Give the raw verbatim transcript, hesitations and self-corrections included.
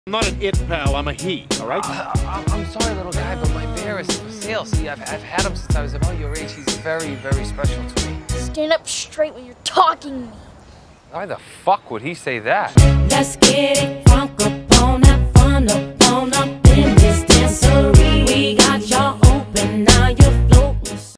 I'm not an it, pal. I'm a he, all right? Uh, I'm sorry, little guy, but my bear is for sale. See, I've, I've had him since I was about your age. He's very, very special to me. Stand up straight when you're talking to me. Why the fuck would he say that? Let's get it, Franco.